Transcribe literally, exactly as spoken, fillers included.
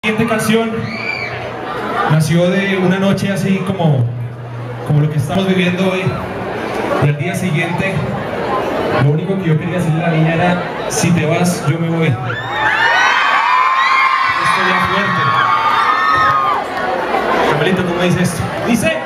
La siguiente canción nació de una noche así como, como lo que estamos viviendo hoy. Y al día siguiente, lo único que yo quería decirle a la niña era: si te vas, yo me voy. Esto ya fuerte. Camelito, ¿cómo dice esto? Dice...